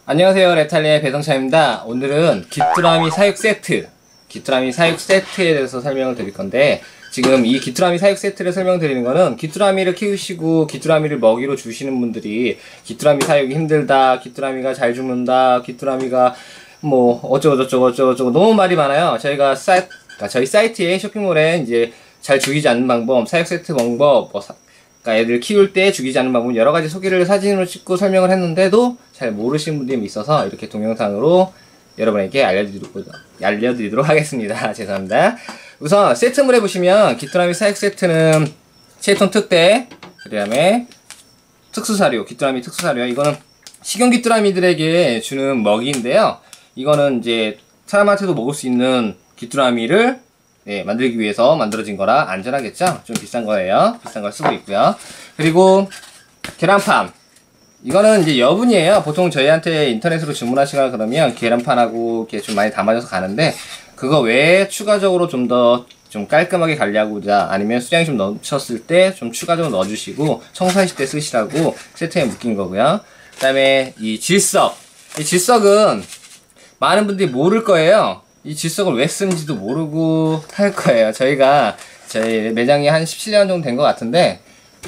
안녕하세요, 레탈리의 배성차입니다. 오늘은 귀뚜라미 사육 세트, 귀뚜라미 사육 세트에 대해서 설명을 드릴 건데, 지금 이 귀뚜라미 사육 세트를 설명드리는 거는 귀뚜라미를 키우시고 귀뚜라미를 먹이로 주시는 분들이 귀뚜라미 사육이 힘들다, 귀뚜라미가 잘 죽는다, 귀뚜라미가 뭐 어쩌고저쩌고 너무 말이 많아요. 저희 사이트에 쇼핑몰에 이제 잘 죽이지 않는 방법, 사육 세트 방법, 그러니까 애들 키울 때 죽이지 않는 방법 여러 가지 소개를 사진으로 찍고 설명을 했는데도 잘 모르시는 분들이 있어서 이렇게 동영상으로 여러분에게 알려드리도록 하겠습니다. 죄송합니다. 우선 세트물에 보시면 귀뚜라미 사육 세트는 체통 특대, 그 다음에 특수사료, 귀뚜라미 특수사료. 이거는 식용 귀뚜라미들에게 주는 먹이인데요. 이거는 이제 사람한테도 먹을 수 있는 귀뚜라미를 만들기 위해서 만들어진 거라 안전하겠죠? 좀 비싼 거예요. 비싼 걸 쓰고 있고요. 그리고 계란판. 이거는 이제 여분이에요. 보통 저희한테 인터넷으로 주문하시거나 그러면 계란판하고 이렇게 좀 많이 담아져서 가는데, 그거 외에 추가적으로 좀 더 좀 깔끔하게 관리하고자, 아니면 수량이 좀 넘쳤을 때 좀 추가적으로 넣어주시고 청소하실 때 쓰시라고 세트에 묶인 거고요. 그 다음에 이 질석. 이 질석은 많은 분들이 모를 거예요. 이 질석을 왜 쓰는지도 모르고 할 거예요. 저희 매장이 한 17년 정도 된 것 같은데,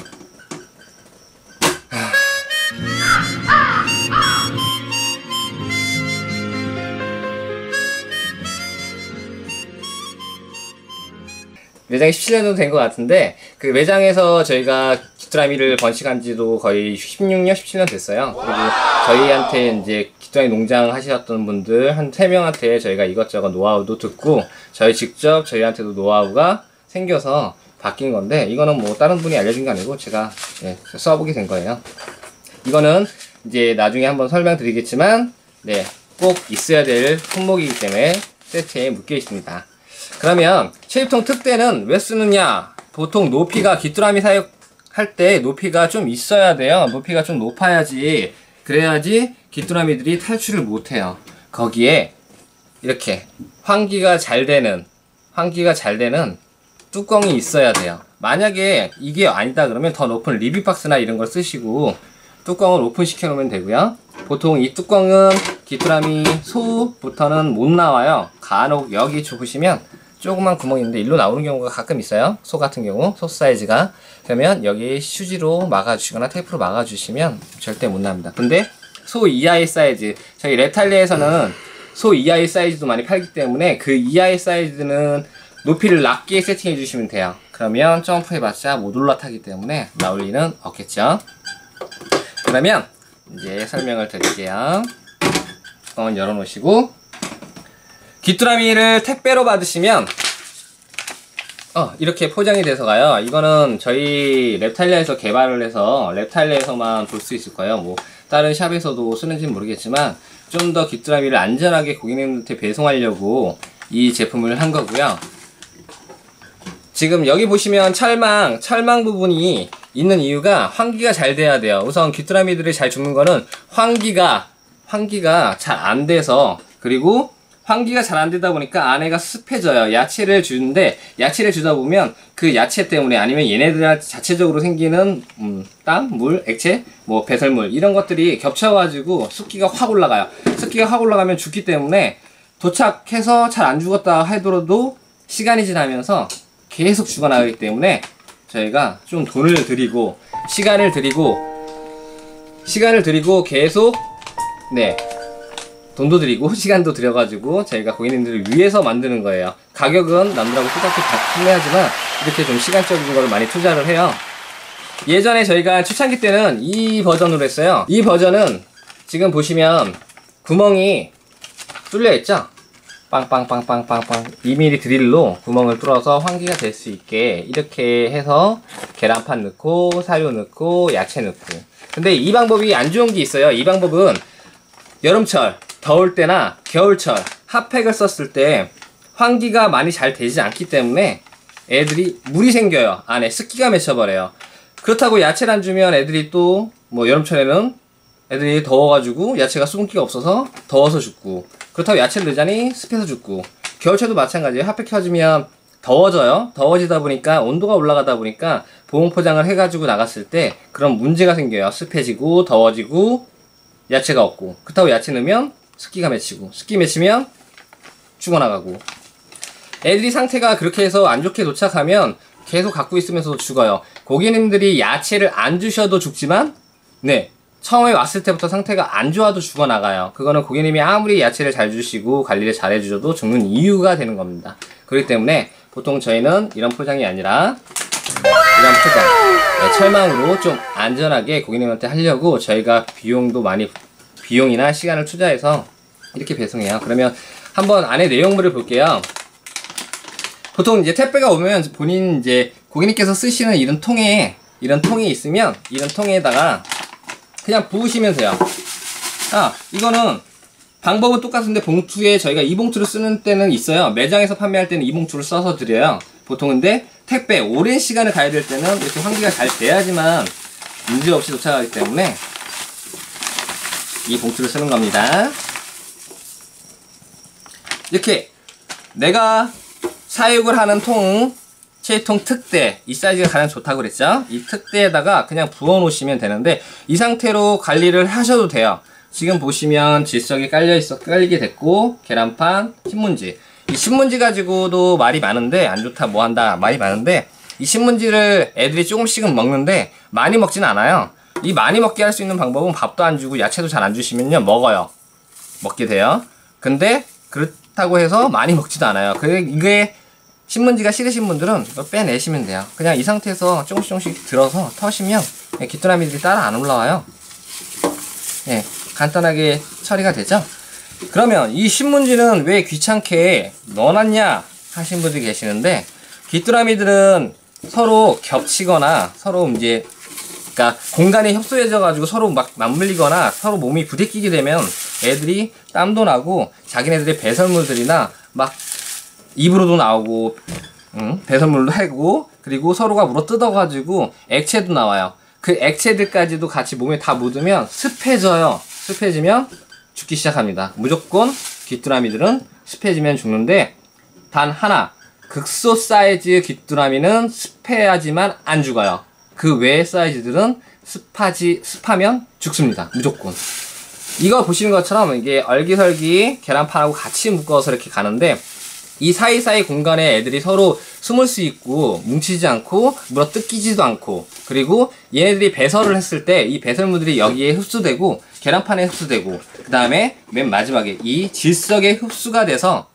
매장이 17년 정도 된 것 같은데, 그 매장에서 저희가 귀뚜라미를 번식한 지도 거의 16년, 17년 됐어요. 그리고 저희한테 이제 귀뚜라미 농장 하셨던 분들 한 3명한테 저희가 이것저것 노하우도 듣고, 저희한테도 노하우가 생겨서 바뀐 건데, 이거는 뭐 다른 분이 알려준 게 아니고 제가 써보게 된 거예요. 이거는 이제 나중에 한번 설명드리겠지만, 꼭 있어야 될 품목이기 때문에 세트에 묶여 있습니다. 그러면 체육통 특대는 왜 쓰느냐? 보통 높이가 귀뚜라미 사육할 때 높이가 좀 있어야 돼요. 높이가 좀 높아야지, 그래야지 귀뚜라미들이 탈출을 못해요. 거기에 이렇게 환기가 잘 되는 뚜껑이 있어야 돼요. 만약에 이게 아니다 그러면 더 높은 리뷰박스나 이런 걸 쓰시고 뚜껑을 오픈시켜 놓으면 되고요. 보통 이 뚜껑은 귀뚜라미 소부터는 못 나와요. 간혹 여기 보시면 조그만 구멍이 있는데 일로 나오는 경우가 가끔 있어요. 소 같은 경우, 소 사이즈가. 그러면 여기 휴지로 막아주시거나 테이프로 막아주시면 절대 못 납니다. 근데 소 이하의 사이즈, 저희 레탈리에서는 소 이하의 사이즈도 많이 팔기 때문에 그 이하의 사이즈는 높이를 낮게 세팅해 주시면 돼요. 그러면 점프해봤자 못 올라타기 때문에 나올 리는 없겠죠. 그러면 이제 설명을 드릴게요. 뚜껑을 열어놓으시고, 귀뚜라미를 택배로 받으시면 이렇게 포장이 돼서 가요. 이거는 저희 랩탈리아에서 개발을 해서 랩탈리아에서만 볼 수 있을 거예요. 뭐 다른 샵에서도 쓰는지는 모르겠지만 좀 더 귀뚜라미를 안전하게 고객님한테 배송하려고 이 제품을 한 거고요. 지금 여기 보시면 철망 부분이 있는 이유가 환기가 잘 돼야 돼요. 우선 귀뚜라미들이 잘 죽는 거는 환기가 잘 안 돼서, 그리고 환기가 잘 안 되다 보니까 안에가 습해져요. 야채를 주다 보면 그 야채 때문에, 아니면 얘네들 자체적으로 생기는 땀, 물, 액체, 뭐 배설물 이런 것들이 겹쳐가지고 습기가 확 올라가요. 습기가 확 올라가면 죽기 때문에, 도착해서 잘 안 죽었다 하더라도 시간이 지나면서 계속 죽어나가기 때문에 저희가 좀 돈을 들이고 시간을 들이고 계속 돈도 들이고 시간도 들여가지고 저희가 고객님들을 위해서 만드는 거예요. 가격은 남들하고 똑같이 판매하지만 이렇게 좀 시간적인 걸 많이 투자를 해요. 예전에 저희가 초창기 때는 이 버전으로 했어요. 이 버전은 지금 보시면 구멍이 뚫려 있죠? 빵빵빵빵빵빵 2mm 드릴로 구멍을 뚫어서 환기가 될 수 있게 이렇게 해서 계란판 넣고 사료 넣고 야채 넣고. 근데 이 방법이 안 좋은 게 있어요. 이 방법은 여름철 더울 때나 겨울철 핫팩을 썼을 때 환기가 많이 잘 되지 않기 때문에 애들이 물이 생겨요. 안에 습기가 맺혀버려요. 그렇다고 야채를 안 주면 애들이 또 뭐 여름철에는 애들이 더워가지고 야채가 수분기가 없어서 더워서 죽고, 그렇다고 야채를 넣자니 습해서 죽고, 겨울철도 마찬가지예요. 핫팩 켜주면 더워져요. 더워지다 보니까 온도가 올라가다 보니까 보온 포장을 해가지고 나갔을 때 그런 문제가 생겨요. 습해지고 더워지고 야채가 없고, 그렇다고 야채 넣으면 습기가 맺히고, 습기 맺히면 죽어나가고. 애들이 상태가 그렇게 해서 안 좋게 도착하면 계속 갖고 있으면서도 죽어요. 고객님들이 야채를 안 주셔도 죽지만, 네, 처음에 왔을 때부터 상태가 안 좋아도 죽어나가요. 그거는 고객님이 아무리 야채를 잘 주시고 관리를 잘 해주셔도 죽는 이유가 되는 겁니다. 그렇기 때문에 보통 저희는 이런 포장이 아니라 이런 포장, 네, 철망으로 좀 안전하게 고객님한테 하려고 저희가 비용이나 시간을 투자해서 이렇게 배송해요. 그러면 한번 안에 내용물을 볼게요. 보통 이제 택배가 오면 본인 이제 고객님께서 쓰시는 이런 통이 있으면 이런 통에다가 그냥 부으시면 돼요. 이거는 방법은 똑같은데 봉투에 저희가 이 봉투를 쓰는 때는 있어요. 매장에서 판매할 때는 이 봉투를 써서 드려요. 보통 근데 택배 오랜 시간을 가야 될 때는 이렇게 환기가 잘 돼야지만 문제없이 도착하기 때문에 이 봉투를 쓰는 겁니다. 이렇게 내가 사육을 하는 통, 체통 특대, 이 사이즈가 가장 좋다고 그랬죠? 이 특대에다가 그냥 부어 놓으시면 되는데 이 상태로 관리를 하셔도 돼요. 지금 보시면 질석이 깔리게 됐고, 계란판, 신문지. 이 신문지 가지고도 말이 많은데, 안 좋다, 뭐 한다, 말이 많은데, 이 신문지를 애들이 조금씩은 먹는데 많이 먹진 않아요. 이 많이 먹게 할 수 있는 방법은 밥도 안 주고 야채도 잘 안 주시면요, 먹게 돼요. 근데 그렇다고 해서 많이 먹지도 않아요. 이게 신문지가 싫으신 분들은 이거 빼내시면 돼요. 그냥 이 상태에서 조금씩 들어서 터시면 귀뚜라미들이 따라 안 올라와요. 네, 간단하게 처리가 되죠. 그러면 이 신문지는 왜 귀찮게 넣어놨냐 하신 분들이 계시는데, 귀뚜라미들은 서로 겹치거나 서로 이제 그러니까 공간이 협소해져 가지고 서로 막 맞물리거나 서로 몸이 부대끼게 되면 애들이 땀도 나고 자기네들의 배설물들이나 막 입으로도 나오고 배설물도 하고, 그리고 서로가 물어 뜯어 가지고 액체도 나와요. 그 액체들까지도 같이 몸에 다 묻으면 습해져요. 습해지면 죽기 시작합니다. 무조건 귀뚜라미들은 습해지면 죽는데, 단 하나, 극소 사이즈 귀뚜라미는 습해야지만 안 죽어요. 그 외의 사이즈들은 습하면 죽습니다. 무조건. 이거 보시는 것처럼 이게 얼기설기 계란판하고 같이 묶어서 이렇게 가는데, 이 사이사이 공간에 애들이 서로 숨을 수 있고 뭉치지 않고 물어 뜯기지도 않고, 그리고 얘네들이 배설을 했을 때 이 배설물들이 여기에 흡수되고 계란판에 흡수되고, 그 다음에 맨 마지막에 이 질석에 흡수가 돼서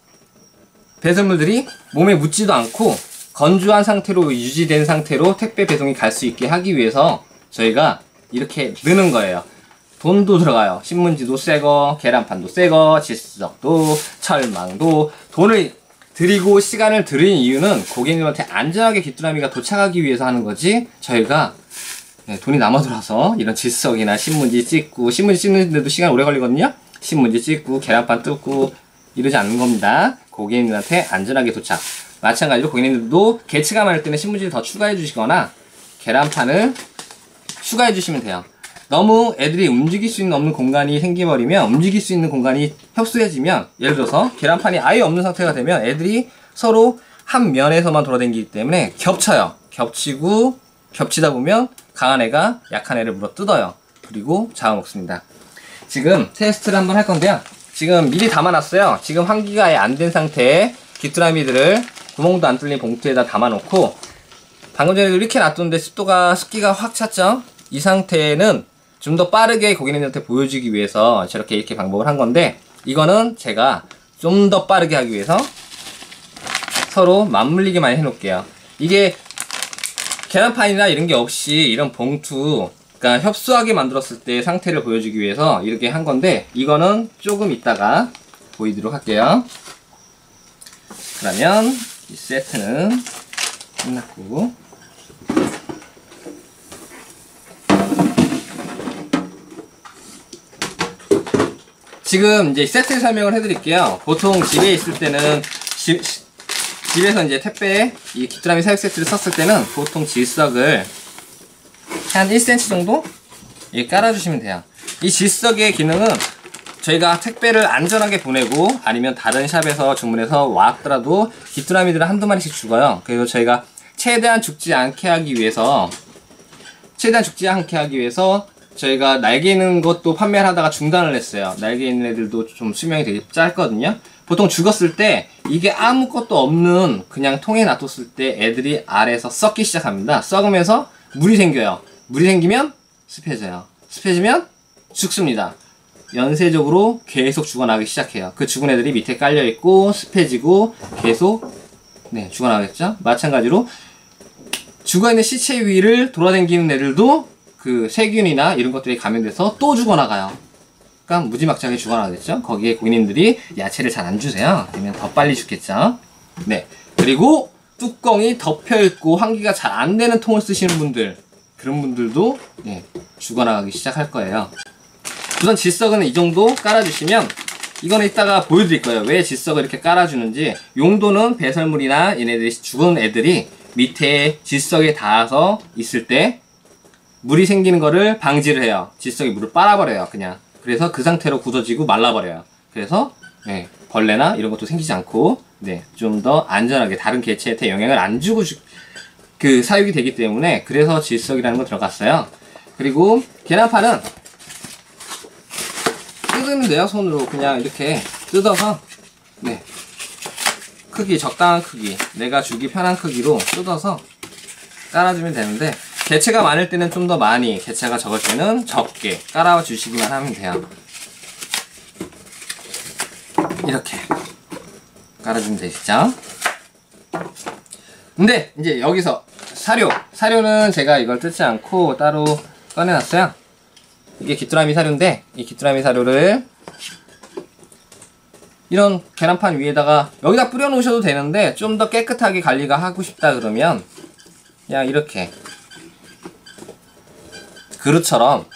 배설물들이 몸에 묻지도 않고 건조한 상태로 유지된 상태로 택배 배송이 갈 수 있게 하기 위해서 저희가 이렇게 넣는 거예요. 돈도 들어가요. 신문지도 새거, 계란판도 새거, 질석도, 철망도. 돈을 드리고 시간을 들인 이유는 고객님한테 안전하게 귀뚜라미가 도착하기 위해서 하는 거지, 저희가 돈이 남아돌아서 이런 질석이나 신문지 찍고, 신문지 찍는데도 시간 오래 걸리거든요. 신문지 찍고 계란판 뜯고 이러지 않는 겁니다. 고객님한테 안전하게 도착. 마찬가지로 고객님들도 개체가 많을 때는 신문지를 더 추가해 주시거나 계란판을 추가해 주시면 돼요. 너무 애들이 움직일 수 있는 없는 공간이 생겨버리면, 움직일 수 있는 공간이 협소해지면, 예를 들어서 계란판이 아예 없는 상태가 되면 애들이 서로 한 면에서만 돌아다니기 때문에 겹쳐요. 겹치다 보면 강한 애가 약한 애를 물어 뜯어요. 그리고 잡아먹습니다. 지금 테스트를 한번 할 건데요. 지금 미리 담아놨어요. 지금 환기가 아예 안 된 상태에 귀뚜라미들을 구멍도 안 뚫린 봉투에다 담아놓고, 방금 전에도 이렇게 놔뒀는데 습기가 확 찼죠? 이 상태는 좀 더 빠르게 고객님한테 보여주기 위해서 저렇게 이렇게 방법을 한 건데, 이거는 제가 좀 더 빠르게 하기 위해서 서로 맞물리게만 해놓을게요. 이게 계란판이나 이런 게 없이 이런 봉투, 그러니까 협소하게 만들었을 때 상태를 보여주기 위해서 이렇게 한 건데, 이거는 조금 이따가 보이도록 할게요. 그러면 이 세트는 끝났고, 지금 이제 세트 설명을 해드릴게요. 보통 집에 있을 때는 집에서 이제 택배 이 귀뚜라미 사육 세트를 썼을 때는 보통 질석을 한 1cm 정도 깔아주시면 돼요. 이 질석의 기능은 저희가 택배를 안전하게 보내고 아니면 다른 샵에서 주문해서 왔더라도 귀뚜라미들은 한두 마리씩 죽어요. 그래서 저희가 최대한 죽지 않게 하기 위해서 저희가 날개 있는 것도 판매를 하다가 중단을 했어요. 날개 있는 애들도 좀 수명이 되게 짧거든요. 보통 죽었을 때 이게 아무것도 없는 그냥 통에 놔뒀을 때 애들이 알에서 썩기 시작합니다. 썩으면서 물이 생겨요. 물이 생기면 습해져요. 습해지면 죽습니다. 연쇄적으로 계속 죽어나가기 시작해요. 그 죽은 애들이 밑에 깔려있고 습해지고 계속 죽어나가겠죠. 마찬가지로 죽어있는 시체 위를 돌아다니는 애들도 그 세균이나 이런 것들이 감염돼서 또 죽어나가요. 그러니까 무지막지하게 죽어나가겠죠. 거기에 고객님들이 야채를 잘 안 주세요. 그러면 더 빨리 죽겠죠. 네. 그리고 뚜껑이 덮여있고 환기가 잘 안 되는 통을 쓰시는 분들, 그런 분들도 죽어나가기 시작할 거예요. 우선 질석은 이 정도 깔아주시면, 이거는 이따가 보여드릴 거예요. 왜 질석을 이렇게 깔아주는지. 용도는 배설물이나 얘네들이 죽은 애들이 밑에 질석에 닿아서 있을 때 물이 생기는 거를 방지를 해요. 질석이 물을 빨아버려요, 그냥. 그래서 그 상태로 굳어지고 말라버려요. 그래서 벌레나 이런 것도 생기지 않고 좀 더 안전하게 다른 개체한테 영향을 안 주고 사육이 되기 때문에, 그래서 질석이라는 거 들어갔어요. 그리고 계란판은 뜯으면 돼요. 손으로 그냥 이렇게 뜯어서 크기, 적당한 크기, 내가 주기 편한 크기로 뜯어서 깔아주면 되는데, 개체가 많을 때는 좀 더 많이, 개체가 적을 때는 적게 깔아주시기만 하면 돼요. 이렇게 깔아주면 되시죠. 근데 이제 여기서 사료는 제가 이걸 뜯지 않고 따로 꺼내놨어요. 이게 귀뚜라미 사료인데, 이 귀뚜라미 사료를 이런 계란판 위에다가 여기다 뿌려 놓으셔도 되는데, 좀 더 깨끗하게 관리가 하고 싶다 그러면 그냥 이렇게 그릇처럼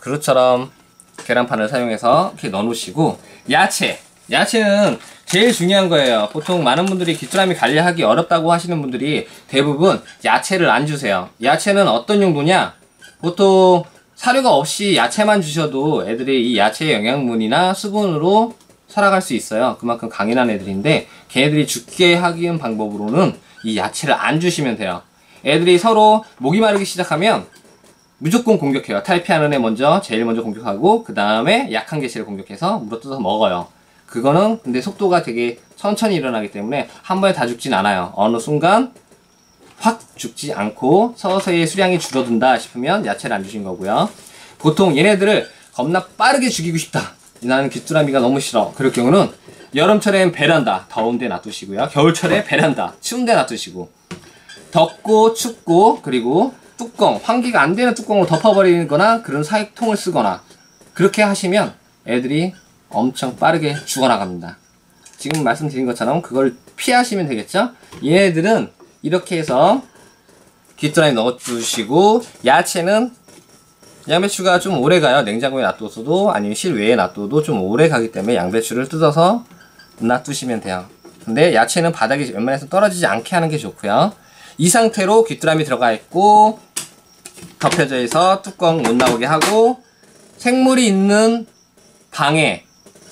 계란판을 사용해서 이렇게 넣어 놓으시고, 야채는 제일 중요한 거예요. 보통 많은 분들이 귀뚜라미 관리하기 어렵다고 하시는 분들이 대부분 야채를 안 주세요. 야채는 어떤 용도냐, 보통 사료가 없이 야채만 주셔도 애들이 이 야채의 영양분이나 수분으로 살아갈 수 있어요. 그만큼 강인한 애들인데, 걔네들이 죽게 하기 방법으로는 이 야채를 안 주시면 돼요. 애들이 서로 목이 마르기 시작하면 무조건 공격해요. 탈피하는 애 제일 먼저 공격하고, 그 다음에 약한 개체를 공격해서 물어뜯어서 먹어요. 그거는 근데 속도가 되게 천천히 일어나기 때문에 한 번에 다 죽진 않아요. 어느 순간 확 죽지 않고 서서히 수량이 줄어든다 싶으면 야채를 안 주신 거고요. 보통 얘네들을 겁나 빠르게 죽이고 싶다, 나는 귀뚜라미가 너무 싫어, 그럴 경우는 여름철엔 베란다, 더운 데 놔두시고요. 겨울철에 베란다, 추운 데 놔두시고, 덥고 춥고, 그리고 뚜껑, 환기가 안 되는 뚜껑으로 덮어버리는 거나 그런 사육통을 쓰거나, 그렇게 하시면 애들이 엄청 빠르게 죽어나갑니다. 지금 말씀드린 것처럼 그걸 피하시면 되겠죠? 얘네들은 이렇게 해서 귀뚜라미 넣어주시고, 야채는 양배추가 좀 오래 가요. 냉장고에 놔뒀어도 아니면 실외에 놔둬도 좀 오래 가기 때문에 양배추를 뜯어서 놔두시면 돼요. 근데 야채는 바닥에 웬만해서 떨어지지 않게 하는 게 좋고요. 이 상태로 귀뚜라미 들어가 있고 덮여져 있어 뚜껑 못 나오게 하고, 생물이 있는 방에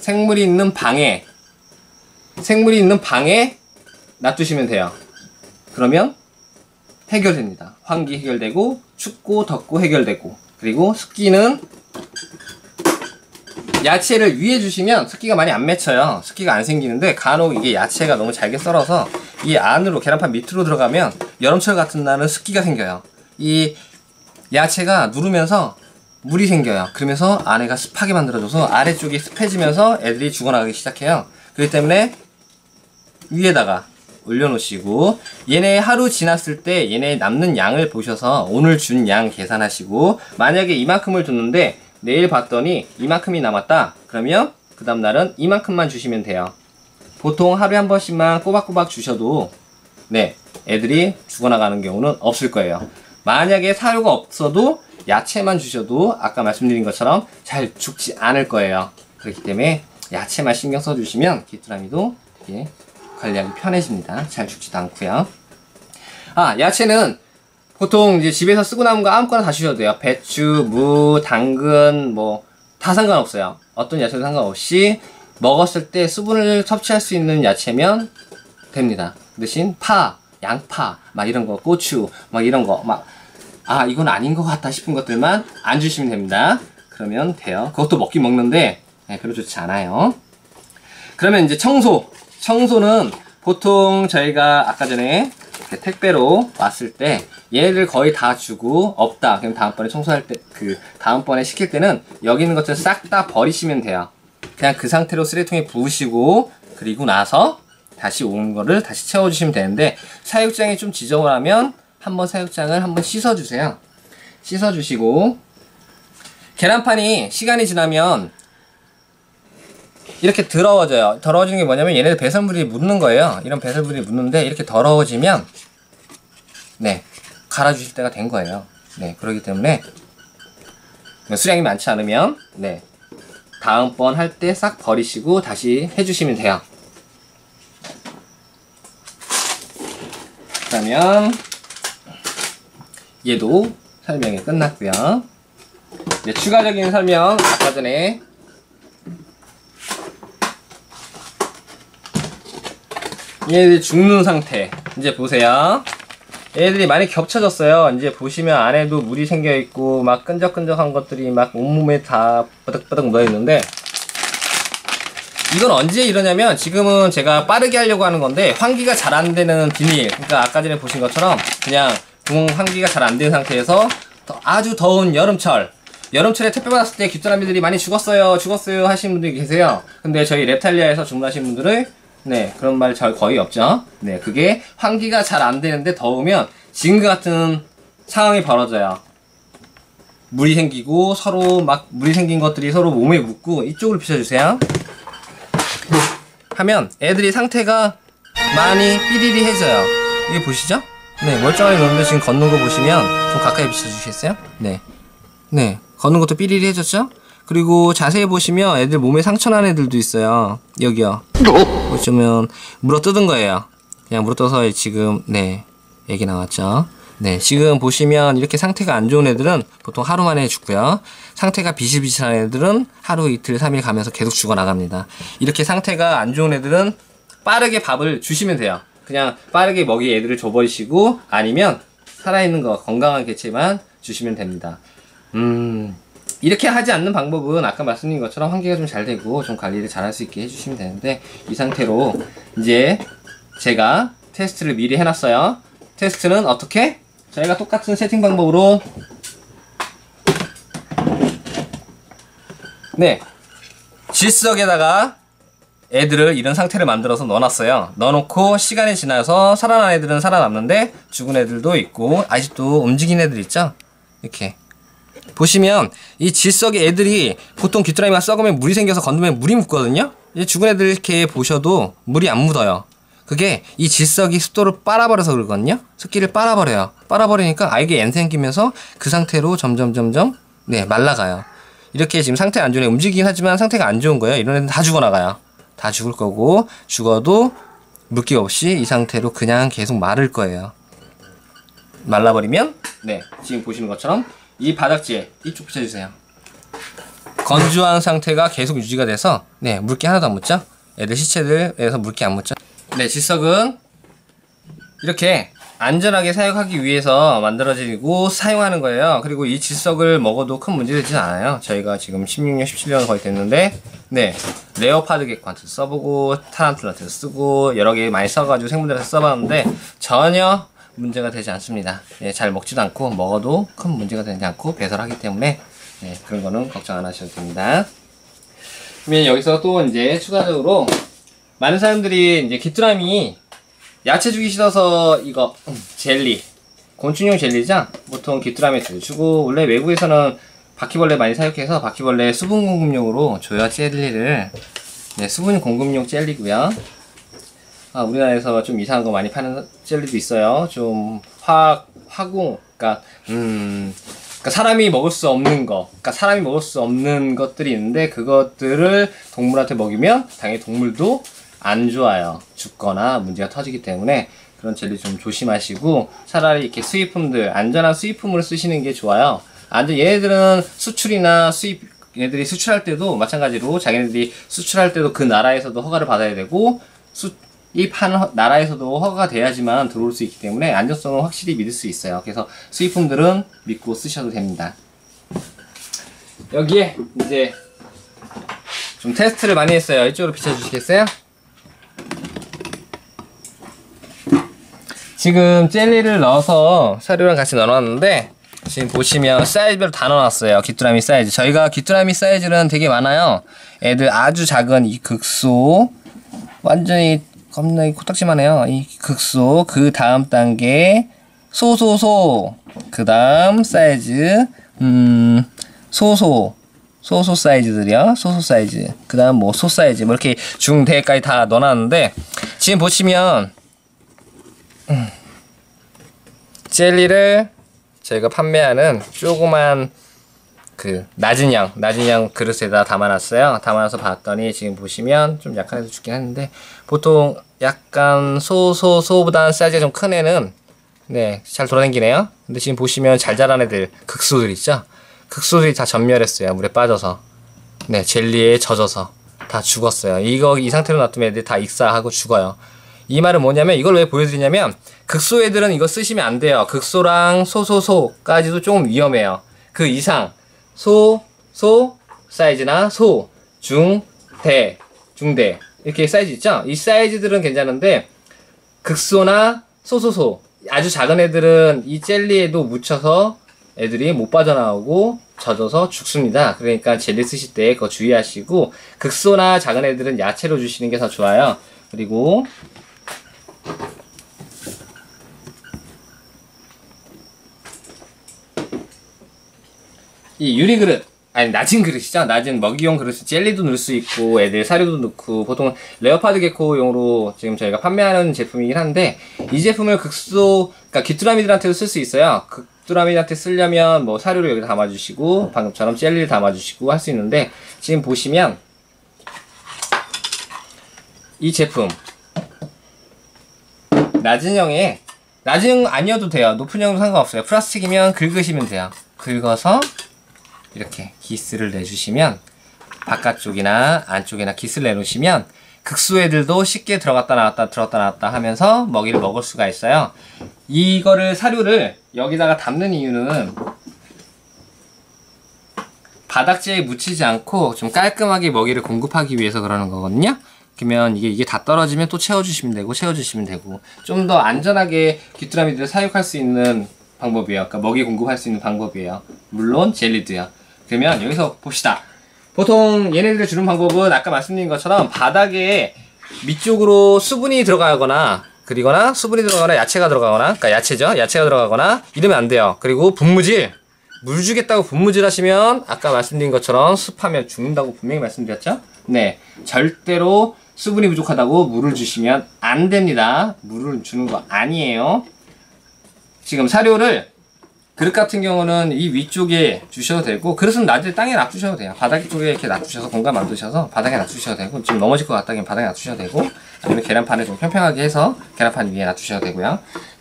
놔두시면 돼요. 그러면 해결됩니다. 환기 해결되고, 춥고 덥고 해결되고, 그리고 습기는 야채를 위에 주시면 습기가 많이 안 맺혀요. 습기가 안 생기는데, 간혹 이게 야채가 너무 잘게 썰어서 이 안으로, 계란판 밑으로 들어가면 여름철 같은 날은 습기가 생겨요. 이 야채가 누르면서 물이 생겨요. 그러면서 안에가 습하게 만들어져서 아래쪽이 습해지면서 애들이 죽어나가기 시작해요. 그렇기 때문에 위에다가 올려놓으시고, 얘네 하루 지났을 때 얘네 남는 양을 보셔서 오늘 준 양 계산하시고, 만약에 이만큼을 줬는데 내일 봤더니 이만큼이 남았다, 그러면 그 다음날은 이만큼만 주시면 돼요. 보통 하루에 한 번씩만 꼬박꼬박 주셔도 애들이 죽어나가는 경우는 없을 거예요. 만약에 사료가 없어도 야채만 주셔도 아까 말씀드린 것처럼 잘 죽지 않을 거예요. 그렇기 때문에 야채만 신경 써주시면 귀뚜라미도 되게 관리하기 편해집니다. 잘 죽지도 않고요. 야채는 보통 이제 집에서 쓰고 남은 거 아무거나 다 주셔도 돼요. 배추, 무, 당근 다 상관없어요. 어떤 야채도 상관없이 먹었을 때 수분을 섭취할 수 있는 야채면 됩니다. 그 대신 파, 양파, 이런 거, 고추, 이런 거, 아 이건 아닌 것 같다 싶은 것들만 안 주시면 됩니다. 그러면 돼요. 그것도 먹긴 먹는데 별로 좋지 않아요. 그러면 이제 청소는 보통 저희가 아까 전에 택배로 왔을 때 얘네들 거의 다 주고 없다 그럼 다음번에 청소할 때 다음번에 시킬 때는 여기 있는 것들 싹 다 버리시면 돼요. 그냥 그 상태로 쓰레기통에 부으시고 그리고 나서 다시 온 거를 다시 채워주시면 되는데, 사육장이 좀 지저분하면 한번 사육장을 한번 씻어주세요. 씻어주시고, 계란판이 시간이 지나면 이렇게 더러워져요. 더러워지는 게 뭐냐면 얘네들 배설물이 묻는 거예요. 이런 배설물이 묻는데 이렇게 더러워지면 갈아주실 때가 된 거예요. 그렇기 때문에 수량이 많지 않으면 다음번 할 때 싹 버리시고 다시 해주시면 돼요. 그러면 얘도 설명이 끝났고요. 이제 추가적인 설명, 아까 전에 얘들 죽는 상태 이제 보세요. 얘들이 많이 겹쳐졌어요. 이제 보시면 안에도 물이 생겨있고 막 끈적끈적한 것들이 막 온몸에 다 바득바득 묻어있는데, 이건 언제 이러냐면 지금은 제가 빠르게 하려고 하는 건데 환기가 잘 안 되는 비닐, 그러니까 아까 전에 보신 것처럼 그냥 구멍 환기가 잘 안 되는 상태에서 아주 더운 여름철에 택배 받았을 때 귀뚜라미들이 많이 죽었어요 하시는 분들이 계세요. 근데 저희 랩탈리아에서 주문하신 분들은 그런 말 거의 없죠. 그게 환기가 잘 안 되는데 더우면 지금과 같은 상황이 벌어져요. 물이 생기고 서로 막 물이 생긴 것들이 서로 몸에 묻고, 이쪽으로 비춰주세요. 하면 애들이 상태가 많이 삐리리해져요. 이게 보시죠? 멀쩡하게 노는데 지금 걷는 거 보시면 좀 가까이 비춰주시겠어요? 걷는 것도 삐리리해졌죠? 그리고 자세히 보시면 애들 몸에 상처 난 애들도 있어요. 여기요. 보시면 물어뜯은 거예요. 그냥 물어뜯어서 지금 애기 나왔죠. 지금 보시면 이렇게 상태가 안 좋은 애들은 보통 하루 만에 죽고요. 상태가 비실비실한 애들은 하루, 이틀, 3일 가면서 계속 죽어나갑니다. 이렇게 상태가 안 좋은 애들은 빠르게 밥을 주시면 돼요. 그냥 빠르게 먹이 애들을 줘버리시고, 아니면 살아있는 거 건강한 개체만 주시면 됩니다. 이렇게 하지 않는 방법은 아까 말씀드린 것처럼 환기가 좀 잘 되고 좀 관리를 잘 할 수 있게 해주시면 되는데, 이 상태로 이제 제가 테스트를 미리 해놨어요. 테스트는 어떻게? 저희가 똑같은 세팅 방법으로 질석에다가 애들을 이런 상태를 만들어서 넣어놨어요. 넣어놓고 시간이 지나서 살아난 애들은 살아남는데 죽은 애들도 있고 아직도 움직이는 애들 있죠? 이렇게 보시면 이 질석의 애들이 보통 귀뚜라미가 썩으면 물이 생겨서 건드면 물이 묻거든요. 이제 죽은 애들 이렇게 보셔도 물이 안 묻어요. 그게 이 질석이 습도를 빨아버려서 그러거든요. 습기를 빨아버려요. 빨아버리니까 알게 엔 생기면서 그 상태로 점점 말라가요. 이렇게 지금 상태 안 좋은 애 움직이긴 하지만 상태가 안 좋은 거예요. 이런 애는 다 죽어나가요. 다 죽을 거고, 죽어도 물기 없이 이 상태로 그냥 계속 마를 거예요. 말라버리면 지금 보시는 것처럼 이 바닥지에 이쪽 붙여주세요. 건조한 상태가 계속 유지가 돼서 물기 하나도 안 묻죠? 애들 시체들에서 물기 안 묻죠? 질석은 이렇게 안전하게 사육하기 위해서 만들어지고 사용하는 거예요. 그리고 이 질석을 먹어도 큰 문제 되진 않아요. 저희가 지금 16년, 17년 거의 됐는데 레오파드 객관트 써보고 타란툴라트 쓰고 여러 개 많이 써가지고 생물들에서 써봤는데 전혀 문제가 되지 않습니다. 잘 먹지도 않고 먹어도 큰 문제가 되지 않고 배설하기 때문에 그런 거는 걱정 안 하셔도 됩니다. 그러면 여기서 또 이제 추가적으로 많은 사람들이 이제 귀뚜라미 야채 주기 싫어서 이거 젤리, 곤충용 젤리죠? 보통 귀뚜라미한테 주고, 원래 외국에서는 바퀴벌레 많이 사육해서 바퀴벌레 수분 공급용으로 줘요. 젤리를. 수분 공급용 젤리고요. 우리나라에서 좀 이상한 거 많이 파는 젤리도 있어요. 좀 화공, 그러니까 사람이 먹을 수 없는 거, 사람이 먹을 수 없는 것들이 있는데 그것들을 동물한테 먹이면 당연히 동물도 안 좋아요. 죽거나 문제가 터지기 때문에 그런 젤리 좀 조심하시고, 차라리 이렇게 수입품들, 안전한 수입품을 쓰시는 게 좋아요. 얘네들은 수출이나 얘네들이 수출할 때도 마찬가지로 자기네들이 수출할 때도 그 나라에서도 허가를 받아야 되고, 이 파는 나라에서도 허가가 돼야지만 들어올 수 있기 때문에 안전성은 확실히 믿을 수 있어요. 그래서 수입품들은 믿고 쓰셔도 됩니다. 여기에 이제 좀 테스트를 많이 했어요. 이쪽으로 비춰주시겠어요? 지금 젤리를 넣어서 사료랑 같이 넣어놨는데 지금 보시면 사이즈별로 다 넣어놨어요. 귀뚜라미 사이즈. 저희가 귀뚜라미 사이즈는 되게 많아요. 애들 아주 작은 이 극소, 완전히 겁나게 코딱지만해요. 이 극소, 그 다음 단계 소소소, 그 다음 사이즈 소소 사이즈들이요. 소소 사이즈, 그 다음 뭐 소 사이즈, 뭐 이렇게 중대까지 다 넣어놨는데 지금 보시면 젤리를 저희가 판매하는 조그만 그 낮은 양 그릇에다 담아놨어요. 담아놔서 봤더니 지금 보시면 좀 약한 애도 죽긴 했는데 보통 약간 소보다는 사이즈가 좀 큰 애는 네, 잘 돌아다니네요. 근데 지금 보시면 잘 자란 애들 극소들 있죠? 극소들이 다 전멸했어요. 물에 빠져서. 네, 젤리에 젖어서 다 죽었어요. 이 상태로 놔두면 애들 다 익사하고 죽어요. 이 말은 뭐냐면 이걸 왜 보여드리냐면 극소 애들은 이거 쓰시면 안 돼요. 극소랑 소까지도 조금 위험해요. 그 이상 소 사이즈나 중대 이렇게 사이즈 있죠? 이 사이즈들은 괜찮은데 극소나 소 아주 작은 애들은 이 젤리에도 묻혀서 애들이 못 빠져나오고 젖어서 죽습니다. 그러니까 젤리 쓰실 때 그거 주의하시고 극소나 작은 애들은 야채로 주시는 게 더 좋아요. 그리고 이 유리그릇, 아니 낮은 그릇이죠. 낮은 먹이용 그릇, 젤리도 넣을 수 있고 애들 사료도 넣고 보통 레오파드 게코용으로 지금 저희가 판매하는 제품이긴 한데 이 제품을 그러니까 귀뚜라미들한테도 쓸 수 있어요. 귀뚜라미한테 쓰려면 뭐 사료를 여기 담아주시고 방금처럼 젤리를 담아주시고 할 수 있는데 지금 보시면 이 제품 낮은 아니어도 돼요. 높은 형도 상관없어요. 플라스틱이면 긁으시면 돼요. 긁어서 이렇게 기스를 내주시면 바깥쪽이나 안쪽이나 기스를 내놓으시면 극소 애들도 쉽게 들어갔다 나왔다 하면서 먹이를 먹을 수가 있어요. 이거를 사료를 여기다가 담는 이유는 바닥재에 묻히지 않고 좀 깔끔하게 먹이를 공급하기 위해서 그러는 거거든요. 그러면 이게 다 떨어지면 또 채워주시면 되고 좀 더 안전하게 귀뚜라미들을 사육할 수 있는 방법이에요. 그러니까 먹이 공급할 수 있는 방법이에요. 물론 젤리도요. 그러면 여기서 봅시다. 보통 얘네들을 주는 방법은 아까 말씀드린 것처럼 바닥에 밑쪽으로 수분이 들어가거나 야채가 들어가거나, 그러니까 야채죠. 야채가 들어가거나 이러면 안 돼요. 그리고 물 주겠다고 분무질 하시면 아까 말씀드린 것처럼 습하면 죽는다고 분명히 말씀드렸죠. 네, 절대로 수분이 부족하다고 물을 주시면 안 됩니다. 물을 주는 거 아니에요. 지금 사료를 그릇 같은 경우는 이 위쪽에 주셔도 되고 그릇은 나중에 땅에 놔두셔도 돼요. 바닥 쪽에 이렇게 놔두셔서 공간 만드셔서 바닥에 놔두셔도 되고 지금 넘어질 것 같다면 바닥에 놔두셔도 되고 아니면 계란판을 좀 평평하게 해서 계란판 위에 놔두셔도 되고요.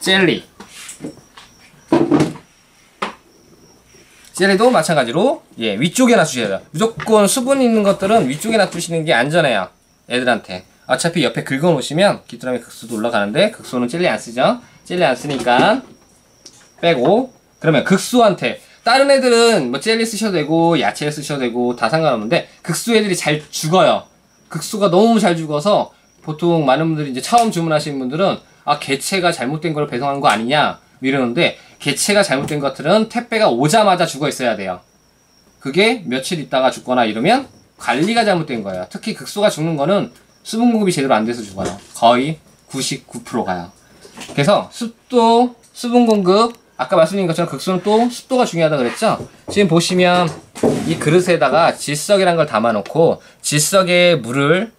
젤리도 마찬가지로 위쪽에 놔두셔야 돼요. 무조건 수분 있는 것들은 위쪽에 놔두시는 게 안전해요. 애들한테. 어차피 옆에 긁어 놓으시면 귀뚜라미 극소도 올라가는데 극소는 젤리 안 쓰죠. 젤리 안 쓰니까 빼고 그러면 극소한테 다른 애들은 뭐 젤리 쓰셔도 되고 야채 쓰셔도 되고 다 상관없는데 극소 애들이 잘 죽어요. 극소가 너무 잘 죽어서 보통 많은 분들이 이제 처음 주문하시는 분들은 개체가 잘못된 걸 배송한 거 아니냐 이러는데 개체가 잘못된 것들은 택배가 오자마자 죽어 있어야 돼요. 그게 며칠 있다가 죽거나 이러면 관리가 잘못된 거예요. 특히 극소가 죽는 거는 수분 공급이 제대로 안 돼서 죽어요. 거의 99%가요. 그래서 습도, 수분 공급, 아까 말씀드린 것처럼 극소는 또 습도가 중요하다 그랬죠? 지금 보시면 이 그릇에다가 질석이란 걸 담아놓고 질석에 물을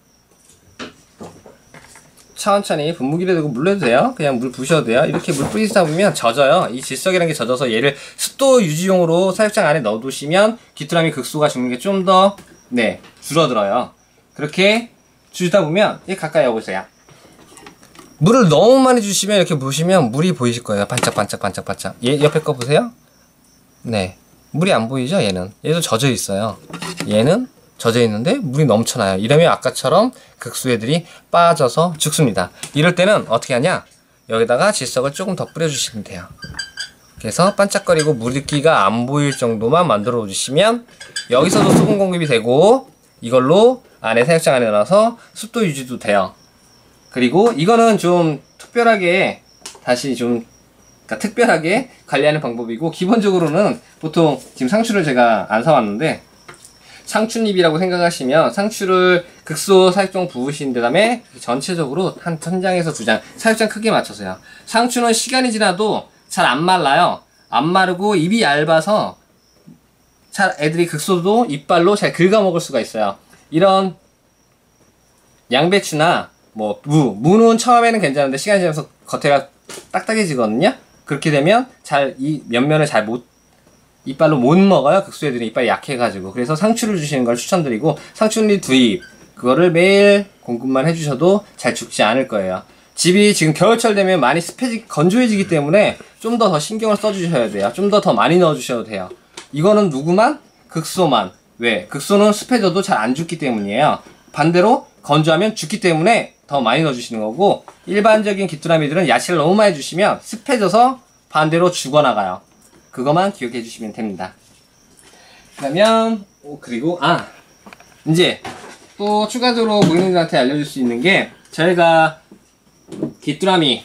천천히 분무기를 대고 물려도 돼요. 그냥 물 부셔도 돼요. 이렇게 물 뿌리다 보면 젖어요. 이 질석이라는 게 젖어서 얘를 습도 유지용으로 사육장 안에 넣어두시면 귀뚜라미 극소가 죽는 게 좀 더 줄어들어요. 그렇게 주다 보면 가까이 와보세요. 물을 너무 많이 주시면 이렇게 보시면 물이 보이실 거예요. 반짝반짝. 얘 옆에 거 보세요. 네, 물이 안 보이죠? 얘도 젖어 있어요. 얘는 젖어 있는데 물이 넘쳐나요. 이러면 아까처럼 극소애들이 빠져서 죽습니다. 이럴 때는 어떻게 하냐? 여기다가 질석을 조금 더 뿌려주시면 돼요. 그래서 반짝거리고 물기가 안 보일 정도만 만들어 주시면 여기서도 수분 공급이 되고 이걸로 안에 사육장 안에 넣어서 습도 유지도 돼요. 그리고 이거는 좀 특별하게 다시 좀 그러니까 특별하게 관리하는 방법이고, 기본적으로는 보통 지금 상추를 제가 안 사왔는데 상추잎이라고 생각하시면 상추를 극소 사육종 부으신 다음에 전체적으로 한 1장에서 2장 사육장 크기에 맞춰서요. 상추는 시간이 지나도 잘 안 말라요. 안 마르고 잎이 얇아서 잘 애들이 극소도 이빨로 잘 긁어 먹을 수가 있어요. 이런 양배추나 뭐 무는 처음에는 괜찮은데 시간이 지나서 겉에가 딱딱해지거든요. 그렇게 되면 잘 이 면면을 잘 이빨로 못 먹어요. 극소애들이 이빨이 약해가지고. 그래서 상추를 주시는 걸 추천드리고, 상추잎 2잎 그거를 매일 공급만 해주셔도 잘 죽지 않을 거예요. 집이 지금 겨울철 되면 많이 건조해지기 때문에 좀 더 신경을 써주셔야 돼요. 좀 더 많이 넣어주셔도 돼요. 이거는 누구만? 극소만. 왜? 극소는 습해져도 잘 안 죽기 때문이에요. 반대로 건조하면 죽기 때문에 더 많이 넣어주시는 거고, 일반적인 귀뚜라미들은 야채를 너무 많이 주시면 습해져서 반대로 죽어나가요. 그것만 기억해 주시면 됩니다. 그러면 그리고 이제 또 추가적으로 고객님들한테 알려줄 수 있는 게, 저희가 귀뚜라미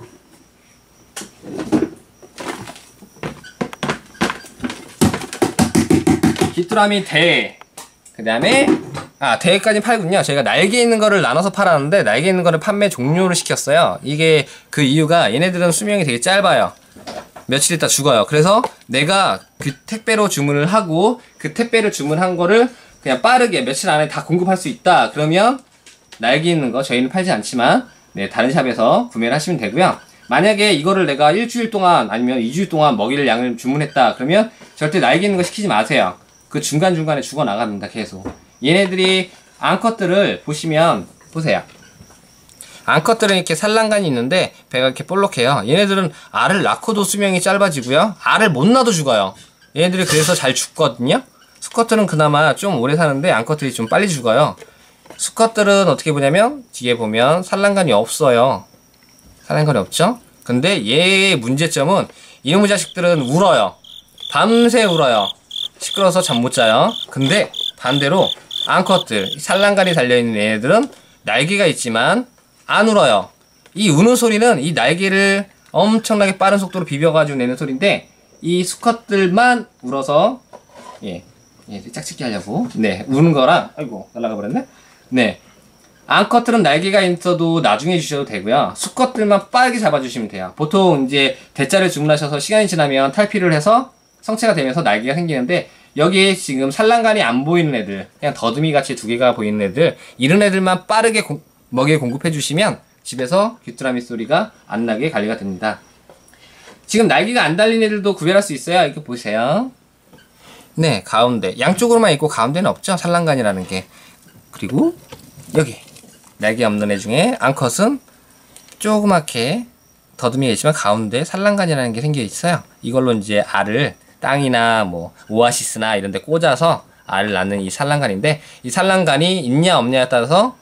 대, 그 다음에 대까지 팔군요. 저희가 날개 있는 거를 나눠서 팔았는데 날개 있는 거를 판매 종료를 시켰어요. 이게 그 이유가 얘네들은 수명이 되게 짧아요. 며칠 있다 죽어요. 그래서 내가 그 택배로 주문을 하고 그 택배를 주문한 거를 그냥 빠르게 며칠 안에 다 공급할 수 있다. 그러면 날개 있는 거 저희는 팔지 않지만 다른 샵에서 구매를 하시면 되고요. 만약에 이거를 내가 일주일 동안 아니면 2주일 동안 먹일 양을 주문했다. 그러면 절대 날개 있는 거 시키지 마세요. 그 중간중간에 죽어나갑니다. 계속. 얘네들이 암컷들을 보시면 보세요. 암컷들은 이렇게 산란관이 있는데 배가 이렇게 볼록해요. 얘네들은 알을 낳고도 수명이 짧아지고요. 알을 못 낳아도 죽어요. 얘네들이 그래서 잘 죽거든요. 수컷들은 그나마 좀 오래 사는데 암컷들이 좀 빨리 죽어요. 수컷들은 어떻게 보냐면 뒤에 보면 산란관이 없어요. 산란관이 없죠? 근데 얘의 문제점은 이놈의 자식들은 울어요. 밤새 울어요. 시끄러워서 잠 못 자요. 근데 반대로 암컷들, 산란관이 달려있는 얘네들은 날개가 있지만 안 울어요. 이 우는 소리는 이 날개를 엄청나게 빠른 속도로 비벼가지고 내는 소리인데, 이 수컷들만 울어서 짝짓기 하려고 우는 거랑, 아이고 날아가 버렸네. 암컷들은 날개가 있어도 나중에 주셔도 되고요. 수컷들만 빠르게 잡아주시면 돼요. 보통 이제 대자를 주문하셔서 시간이 지나면 탈피를 해서 성체가 되면서 날개가 생기는데, 여기에 지금 산란관이 안 보이는 애들, 그냥 더듬이 같이 2개가 보이는 애들, 이런 애들만 빠르게 먹이를 공급해 주시면 집에서 귀뚜라미 소리가 안 나게 관리가 됩니다. 지금 날개가 안 달린 애들도 구별할 수 있어요. 이거 보세요. 가운데 양쪽으로만 있고 가운데는 없죠. 산란관이라는 게. 그리고 여기 날개 없는 애 중에 암컷은 조그맣게 더듬이가 있지만 가운데 산란관이라는 게 생겨 있어요. 이걸로 이제 알을 땅이나 뭐 오아시스나 이런 데 꽂아서 알을 낳는 이 산란관인데, 이 산란관이 있냐 없냐에 따라서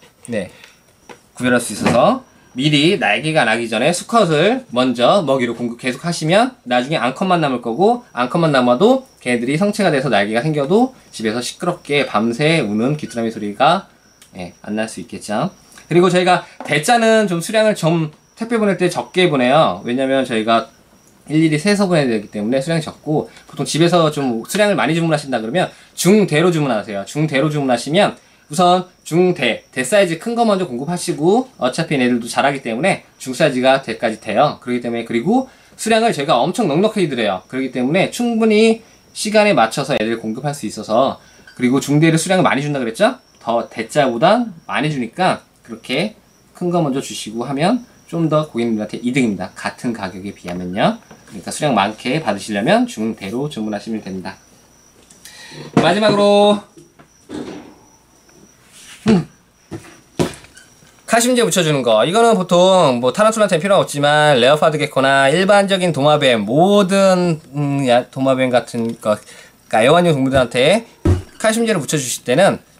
구별할 수 있어서 미리 날개가 나기 전에 수컷을 먼저 먹이로 공급 계속 하시면 나중에 암컷만 남을 거고, 암컷만 남아도 걔네들이 성체가 돼서 날개가 생겨도 집에서 시끄럽게 밤새 우는 귀뚜라미 소리가 안 날 수 있겠죠. 그리고 저희가 대짜는 좀 수량을 좀 택배 보낼 때 적게 보내요. 왜냐면 저희가 일일이 세서 보내야 되기 때문에 수량이 적고, 보통 집에서 좀 수량을 많이 주문하신다 그러면 중대로 주문하세요. 중대로 주문하시면 우선 대 사이즈 큰 거 먼저 공급하시고, 어차피 얘네들도 자라기 때문에 중사이즈가 대까지 돼요. 그렇기 때문에, 그리고 수량을 저희가 엄청 넉넉하게 드려요. 그렇기 때문에 충분히 시간에 맞춰서 애들 공급할 수 있어서, 그리고 중대를 수량을 많이 준다 그랬죠? 더 대자보단 많이 주니까 그렇게 큰 거 먼저 주시고 하면 좀 더 고객님들한테 이득입니다. 같은 가격에 비하면요. 그러니까 수량 많게 받으시려면 중대로 주문하시면 됩니다. 마지막으로 칼슘제 묻혀주는 거. 이거는 보통 뭐 타란툴라한테는 필요는 없지만 레어파드 게코나 일반적인 도마뱀, 모든 도마뱀 같은 거, 그러니까 애완용 동물들한테 칼슘제를 묻혀주실 때는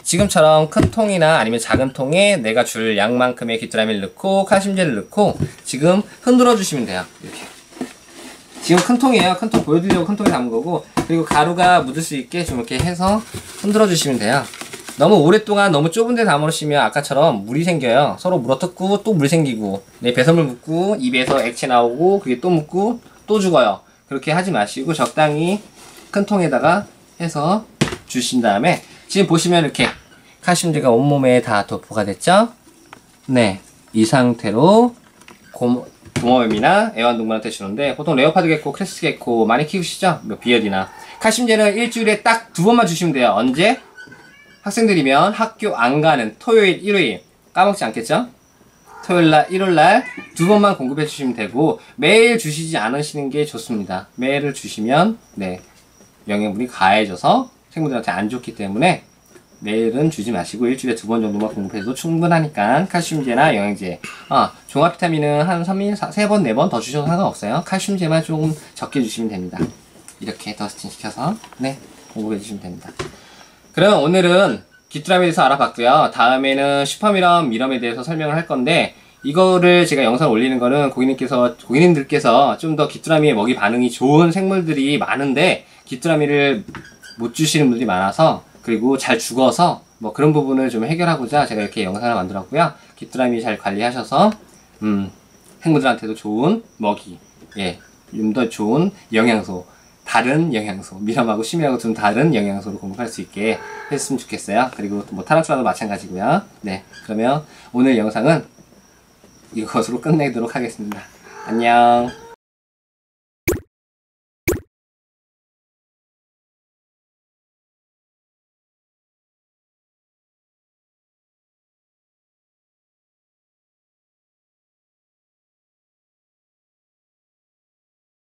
지금처럼 큰 통이나 아니면 작은 통에 내가 줄 양만큼의 귀뚜라미를 넣고 칼슘제를 넣고 지금 흔들어 주시면 돼요. 이렇게. 지금 큰 통이에요. 큰 통 보여드리려고 큰 통에 담은 거고, 그리고 가루가 묻을 수 있게 좀 이렇게 해서 흔들어 주시면 돼요. 너무 오랫동안 너무 좁은 데 담으시면 아까처럼 물이 생겨요. 서로 물어뜯고 또 물 생기고, 내 배설물 묻고 입에서 액체 나오고 그게 또 묻고 또 죽어요. 그렇게 하지 마시고 적당히 큰 통에다가 해서 주신 다음에 지금 보시면 이렇게 칼슘제가 온몸에 다 도포가 됐죠? 네, 이 상태로 도마뱀이나 애완동물한테 주는데, 보통 레오파드 개코, 크레스트 개코 많이 키우시죠? 뭐 비어디나. 칼슘제는 일주일에 딱 2번만 주시면 돼요. 언제? 학생들이면 학교 안 가는 토요일, 일요일 까먹지 않겠죠? 토요일날, 일요일날 2번만 공급해 주시면 되고, 매일 주시지 않으시는 게 좋습니다. 매일을 주시면 네, 영양분이 가해져서 생물들한테 안 좋기 때문에 매일은 주지 마시고 일주일에 2번 정도만 공급해도 충분하니까 칼슘제나 영양제, 종합 비타민은 한 3번, 4번 더 주셔도 상관없어요. 칼슘제만 조금 적게 주시면 됩니다. 이렇게 더스팅 시켜서 네, 공급해 주시면 됩니다. 그럼 오늘은 귀뚜라미에 대해서 알아봤고요. 다음에는 슈퍼미럼, 미럼에 대해서 설명을 할 건데, 이거를 제가 영상을 올리는 거는 고객님들께서 좀 더 귀뚜라미의 먹이 반응이 좋은 생물들이 많은데 귀뚜라미를 못 주시는 분들이 많아서, 그리고 잘 죽어서 뭐 그런 부분을 좀 해결하고자 제가 이렇게 영상을 만들었고요. 귀뚜라미 잘 관리하셔서 생물들한테도 좋은 먹이, 예, 좀 더 좋은 영양소, 다른 영양소, 미럼하고 심이하고 좀 다른 영양소를 공급할 수 있게 했으면 좋겠어요. 그리고 뭐 타란툴라도 마찬가지고요. 네, 그러면 오늘 영상은 이것으로 끝내도록 하겠습니다. 안녕.